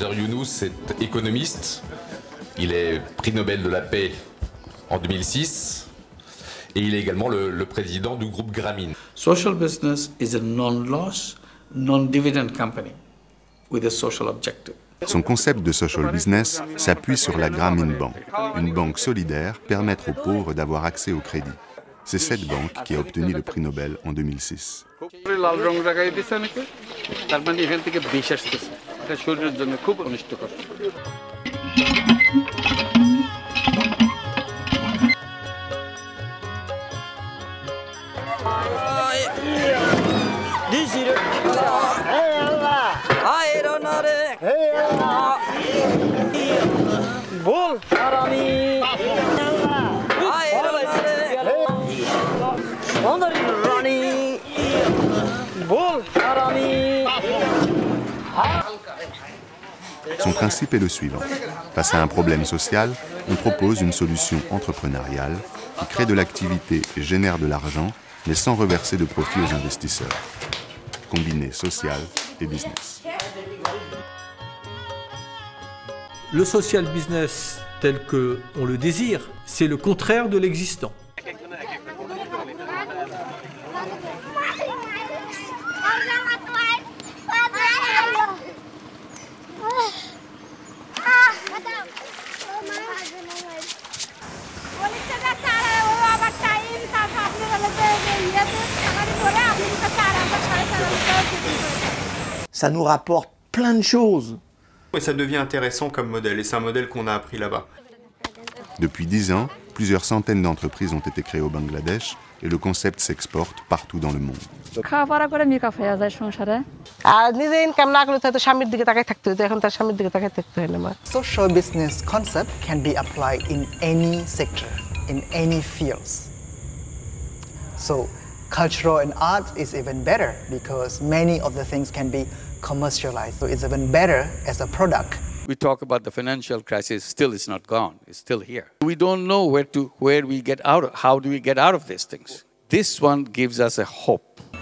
Nader Younous est économiste. Il est prix Nobel de la paix en 2006 et il est également le président du groupe Grameen. Social business is a non-loss, non-dividend company with a social objective. Son concept de social business s'appuie sur la Grameen Bank, une banque solidaire permettre aux pauvres d'avoir accès au crédit. C'est cette banque qui a obtenu le prix Nobel en 2006. Son principe est le suivant. Face à un problème social, on propose une solution entrepreneuriale qui crée de l'activité et génère de l'argent, mais sans reverser de profit aux investisseurs. Combiner social et business. Le social business tel qu'on le désire, c'est le contraire de l'existant. Ça nous rapporte plein de choses. Et ça devient intéressant comme modèle, et c'est un modèle qu'on a appris là-bas. Depuis 10 ans, plusieurs centaines d'entreprises ont été créées au Bangladesh et le concept s'exporte partout dans le monde. Social business concept can be applied in any sector, in any fields. So cultural and art is even better because many of the things can be commercialized. So it's even better as a product. We talk about the financial crisis, still it's not gone, it's still here. We don't know where we get out of, how do we get out of these things. This one gives us a hope.